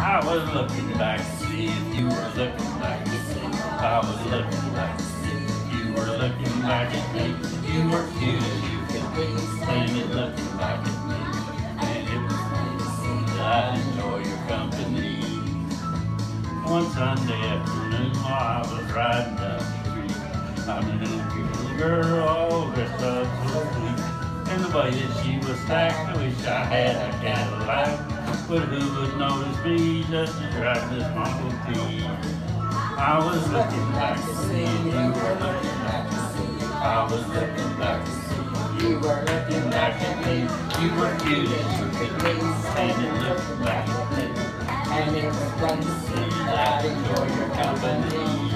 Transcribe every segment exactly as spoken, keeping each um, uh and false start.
I was looking back to see if you were looking back to see. I was looking back to see if you were looking back at me. You were cute as you could be, standing looking back at me. And it was plain to see that I enjoy your company. One Sunday afternoon while I was riding down the street, I met a little girl all dressed up so sweet. And the way that she was stacked, I wish I had a Cadillac. But who would notice me just to drive this Model T? I was looking back to see if you were looking back to see. I was looking back to see if you were looking back at me. You were cute as you could be, standing looking back at me. And it was fun to see that I enjoy your company.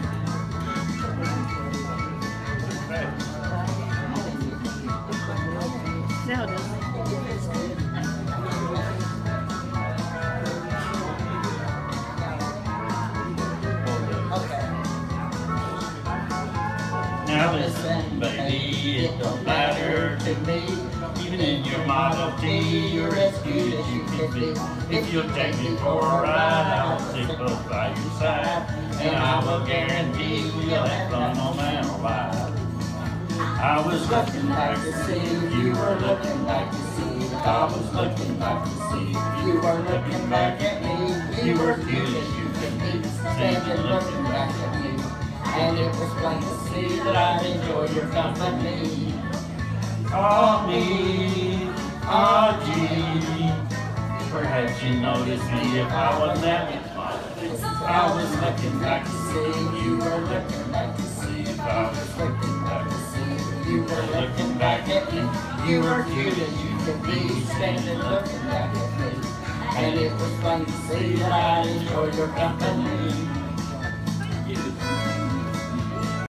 Now it is. Now listen, baby, it don't matter to me. Even in your Model T, you're as cute as you can be. If you'll take me for a ride, I'll sit close by your side. And I will guarantee we'll have fun no matter what. I was looking back to see if you were looking back to see. I was looking back to see if you were looking back at me. You were cute as you can be, standing looking back at me. And it was plain to see that I enjoy your company. Oh me, oh gee, perhaps you noticed me if I wasn't that much fun. I was looking back to see if you were looking back to see if I was looking back to see if you were looking back at me. You were cute as you could be, standing looking back at me. And it was fun to see that I enjoy your company.